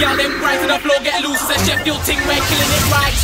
Girl, them rise to the floor, get loose. It's a Sheffield ting, we're killing it right.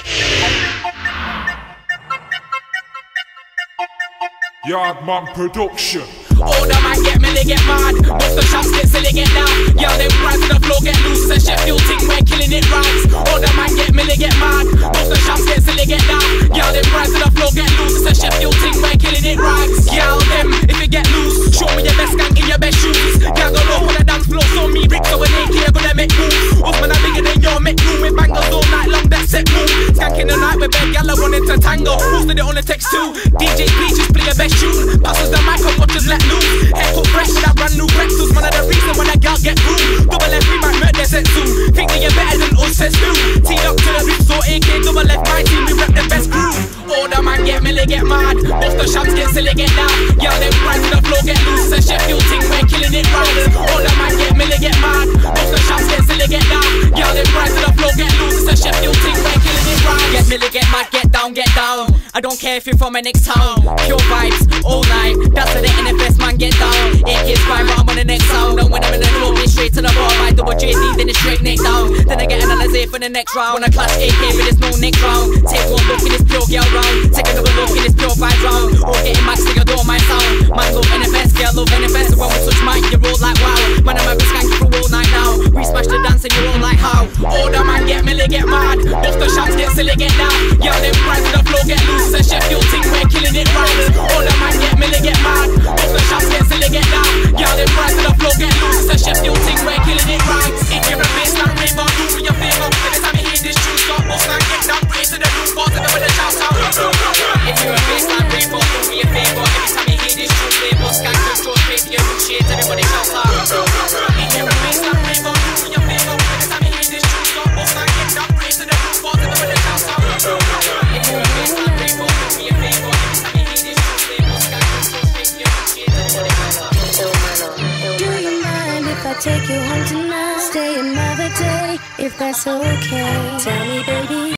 Yardman Production. Older man get milli, get mad. Bust the shots, get silly, get down. Girl, them rise to the floor, get loose. It's a Sheffield ting, we're killing it right. Older man get milli, get mad. Bust the shots, get silly, get down. Girl, them rise to the floor, get loose. It's a Sheffield ting, we're killing it right. Girl, them, if you get loose, show me your best gang in your best shoes. Girl, go low on the dance floor, so me Rick, so when they clear, gonna make moves. Husband, I'm bigger than your make room. With bangers all night long, that's set move. Skanking the night with bed, girl, I wanted to tango. Posted it on the text too. DJ, please just play your best tune. Passes the mic up, watch us let loose. Haircut fresh with that brand new Rexus. One of the reasons when a girl get through. Double F, we might murder set soon. Think that you're better than us, says new. Teed up to the roots, so AK, double F, my team, we rep the best crew. Older man get milli, get mad. Bust the shots, get silly, get down. Girl, them rise to the floor, get loose. A Sheffield ting, we're killing it right. Older man get milli, get mad. Bust the shots, get silly, get down. Girl, them rise to the floor, get loose. It's a Sheffield ting, we're killing it right. Get milli, get mad, get down, get down. I don't care if you're from a next town. Pure vibes, all night. That's to the NFS, man, get down. AK's fine, but I'm on the next sound. And when I'm in the club, it's straight to the bar. My double JD, then it's straight neck down. Then I get an Alizé for the next round. Wanna clash AK, but there's no next round. Take one look in this pure girl round. Take another look in this pure vibe round. All getting max, so you don't mind sound. Man, love NFS, girl, love NFS. So when we touch mic, you roll like wow. Man, I'm having skanky through all night now. We smash the dance and you roll like how. Older man get milli, get mad. Bust the shots, get silly, get down. Girl, them rise to the floor, get loose. A Sheffield ting, we're killing it right. Older man get milli, get mad. Bust the shots, get silly, get down. Girl, them rise to the floor, get loose. It's a Sheffield ting, we're killing it right. If you're a baseline raver, do me a favor. Every time you hear this tune, stop, bust and get down. Praise to the room, bars and with the shouts out. If you're a baseline raver, do me a favor. Every time you hear this tune, play bust and control, pay for your new shades, everybody shouts out. If you're a baseline raver, do me a favor. Every time you hear this tune, stop, bust and get down. Praise to the room, bars and with the shouts out. If you're a baseline raver, do me a favor. Every time you hear this tune, play bust and control, pay for your new shades, everybody shouts out. Do you mind if I take you home tonight? Stay another day, if that's okay. Tell me, baby.